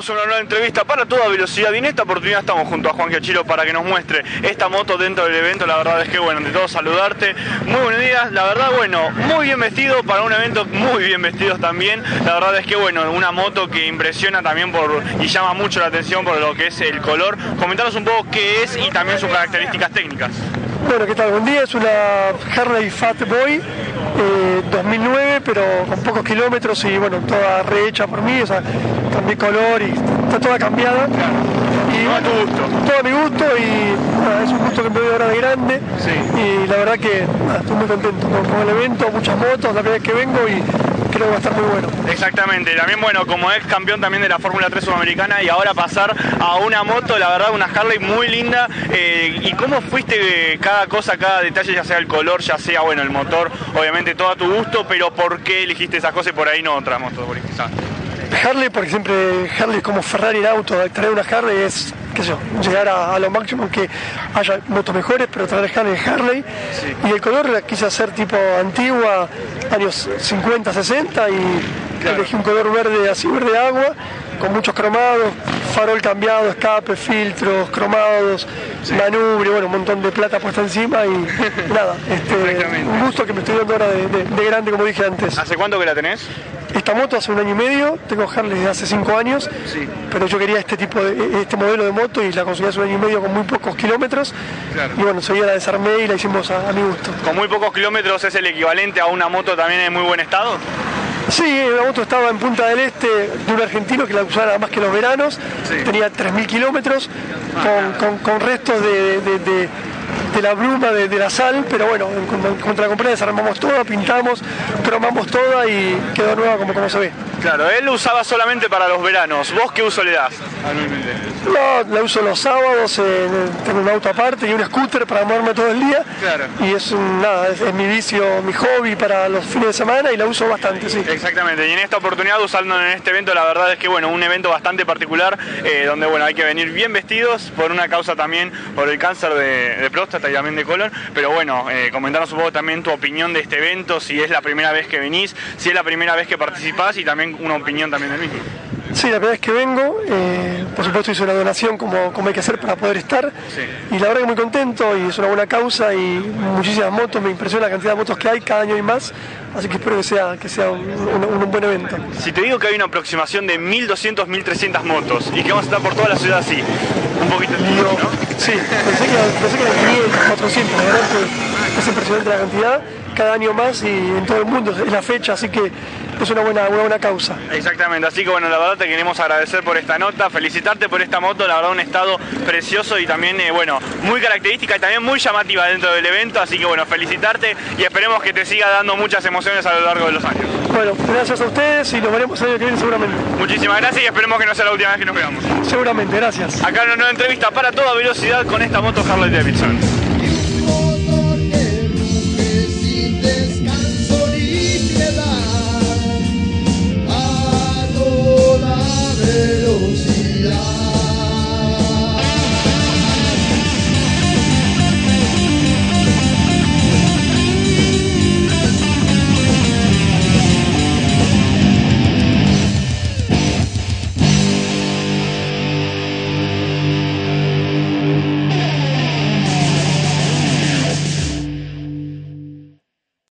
Continuamos una nueva entrevista para Toda Velocidad y en esta oportunidad estamos junto a Juan Giachiro para que nos muestre esta moto dentro del evento. La verdad es que bueno, ante todo saludarte, muy buenos días, la verdad bueno, muy bien vestido para un evento, muy bien vestidos también. La verdad es que bueno, una moto que impresiona también y llama mucho la atención por lo que es el color. Comentanos un poco qué es y también sus características técnicas. Bueno, ¿qué tal? Buen día, es una Harley Fat Boy 2009, pero con pocos kilómetros y bueno, toda rehecha por mí, o sea, cambié color y está toda cambiada. Y todo a tu gusto. Todo a mi gusto y nada, es un gusto que me doy ahora de grande. Sí. Y la verdad que nada, estoy muy contento con el evento, muchas motos, la primera vez que vengo y creo que va a estar muy bueno. Exactamente, también bueno, como ex campeón también de la Fórmula 3 sudamericana y ahora pasar a una moto, la verdad una Harley muy linda. ¿Y cómo fuiste cada cosa, cada detalle, ya sea el color, ya sea bueno el motor, obviamente todo a tu gusto, pero por qué elegiste esas cosas y por ahí no otras motos? Harley, porque siempre Harley es como Ferrari en auto, traer una Harley es, qué sé yo, llegar a lo máximo, aunque haya motos mejores, pero traer Harley. Sí. Y el color la quise hacer tipo antigua, años 50, 60 y claro, elegí un color verde, así verde agua, con muchos cromados, farol cambiado, escape, filtros, cromados, sí, manubrio, bueno, un montón de plata puesta encima y nada, un gusto que me estoy dando ahora de grande, como dije antes. ¿Hace cuánto que la tenés? Esta moto hace 1 año y medio, tengo Harley desde hace 5 años, sí, pero yo quería este modelo de moto y la conseguí hace 1 año y medio con muy pocos kilómetros. Claro. Y bueno, enseguida la desarmé y la hicimos a mi gusto. ¿Con muy pocos kilómetros es el equivalente a una moto también en muy buen estado? Sí, la moto estaba en Punta del Este de un argentino que la usaba nada más que los veranos, sí, tenía 3.000 kilómetros con restos de la bruma, de la sal, pero bueno, contra la compañía desarmamos toda, pintamos, cromamos toda y quedó nueva como se ve. Claro, él lo usaba solamente para los veranos. ¿Vos qué uso le das anualmente? No, la uso los sábados, tengo un auto aparte y un scooter para moverme todo el día. Claro. Y es mi vicio, mi hobby para los fines de semana y la uso bastante, sí. Exactamente, y en esta oportunidad usando en este evento, la verdad es que bueno, un evento bastante particular, donde bueno, hay que venir bien vestidos por una causa también, por el cáncer de próstata y también de colon, pero bueno, comentanos un poco también tu opinión de este evento, si es la primera vez que venís, si es la primera vez que participás y también una opinión también del mismo. Sí, la primera vez que vengo, por supuesto hice una donación como hay que hacer para poder estar, sí, y la verdad que muy contento y es una buena causa y muchísimas motos, me impresiona la cantidad de motos que hay, cada año hay más, así que espero que sea un buen evento. Si te digo que hay una aproximación de 1.200, 1.300 motos y que vamos a estar por toda la ciudad así, un poquito tímido, ¿no? Sí, pensé que eran 500, 400, la verdad que es impresionante la cantidad, cada año más y en todo el mundo, es la fecha, así que es una buena causa. Exactamente, así que bueno, la verdad te queremos agradecer por esta nota, felicitarte por esta moto, la verdad un estado precioso y también, bueno, muy característica y también muy llamativa dentro del evento, así que bueno, felicitarte y esperemos que te siga dando muchas emociones a lo largo de los años. Bueno, gracias a ustedes y nos veremos el año que viene seguramente. Muchísimas gracias y esperemos que no sea la última vez que nos veamos. Seguramente, gracias. Acá una nueva entrevista para Toda Velocidad con esta moto Harley Davidson.